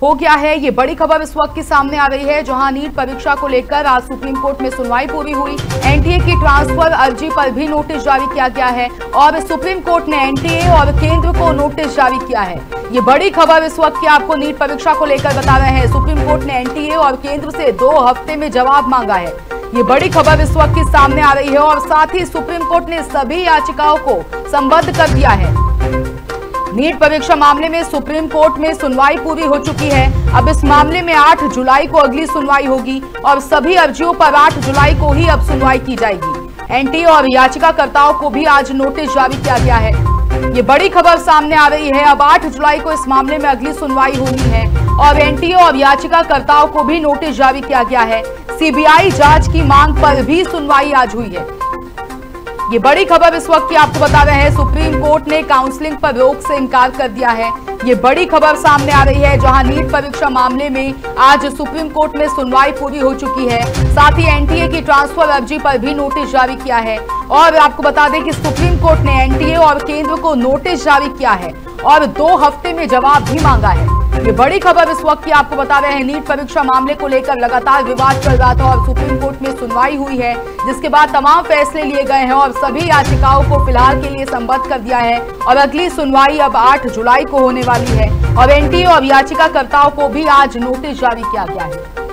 हो गया है। ये बड़ी खबर इस वक्त की सामने आ रही है, जहां नीट परीक्षा को लेकर आज सुप्रीम कोर्ट में सुनवाई पूरी हुई। एनटीए की ट्रांसफर अर्जी पर भी नोटिस जारी किया गया है और सुप्रीम कोर्ट ने एनटीए और केंद्र को नोटिस जारी किया है। ये बड़ी खबर इस वक्त की आपको नीट परीक्षा को लेकर बता रहे हैं। सुप्रीम कोर्ट ने एनटीए और केंद्र से 2 हफ्ते में जवाब मांगा है। ये बड़ी खबर इस वक्त की सामने आ रही है और साथ ही सुप्रीम कोर्ट ने सभी याचिकाओं को संबद्ध कर दिया है। नीट परीक्षा मामले में सुप्रीम कोर्ट में सुनवाई पूरी हो चुकी है। अब इस मामले में 8 जुलाई को अगली सुनवाई होगी और सभी अर्जियों पर 8 जुलाई को ही अब सुनवाई की जाएगी। एनटीए और याचिकाकर्ताओं को भी आज नोटिस जारी किया गया है। ये बड़ी खबर सामने आ रही है। अब 8 जुलाई को इस मामले में अगली सुनवाई होनी है और एनटीए और याचिकाकर्ताओं को भी नोटिस जारी किया गया है। सीबीआई जांच की मांग पर भी सुनवाई आज हुई है। ये बड़ी खबर इस वक्त की आपको बता रहे हैं। सुप्रीम कोर्ट ने काउंसलिंग पर रोक से इनकार कर दिया है। ये बड़ी खबर सामने आ रही है, जहां नीट परीक्षा मामले में आज सुप्रीम कोर्ट में सुनवाई पूरी हो चुकी है। साथ ही एनटीए की ट्रांसफर अर्जी पर भी नोटिस जारी किया है और आपको बता दें कि सुप्रीम कोर्ट ने एनटीए और केंद्र को नोटिस जारी किया है और 2 हफ्ते में जवाब भी मांगा है। ये बड़ी खबर इस वक्त की आपको बता रहे हैं। नीट परीक्षा मामले को लेकर लगातार विवाद चल रहा था और सुप्रीम कोर्ट में सुनवाई हुई है, जिसके बाद तमाम फैसले लिए गए हैं और सभी याचिकाओं को फिलहाल के लिए संबद्ध कर दिया है और अगली सुनवाई अब 8 जुलाई को होने वाली है और एनटीए और याचिकाकर्ताओं को भी आज नोटिस जारी किया गया है।